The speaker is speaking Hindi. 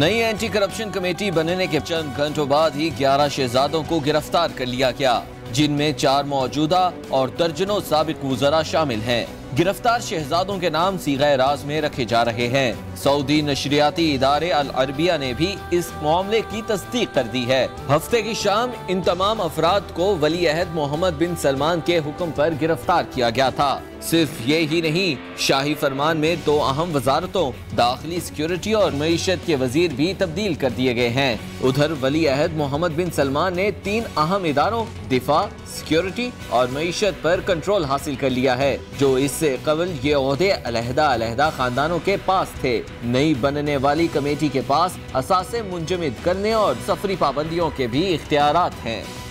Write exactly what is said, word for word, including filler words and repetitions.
नई एंटी करप्शन कमेटी बनने के चंद घंटों बाद ही ग्यारह शहजादों को गिरफ्तार कर लिया गया, जिनमें चार मौजूदा और दर्जनों साबिक वुज़रा शामिल हैं। गिरफ्तार शहजादों के नाम सीग़े राज में रखे जा रहे हैं। सऊदी नशरियाती इदारे अल अरबिया ने भी इस मामले की तस्दीक कर दी है। हफ्ते की शाम इन तमाम अफराद को वली अहद मोहम्मद बिन सलमान के हुक्म पर गिरफ्तार किया गया था। सिर्फ ये ही नहीं, शाही फरमान में दो अहम वजारतों दाखिली सिक्योरिटी और मईशत के वजीर भी तब्दील कर दिए गए हैं। उधर वली अहद मोहम्मद बिन सलमान ने तीन अहम इदारों दिफा, सिक्योरिटी और मईशत पर कंट्रोल हासिल कर लिया है, जो इससे कबल ये ओहदे अलहदा अलहदा खानदानों के पास थे। नई बनने वाली कमेटी के पास असासे मुंजमद करने और सफरी पाबंदियों के भी इख्तियारात हैं।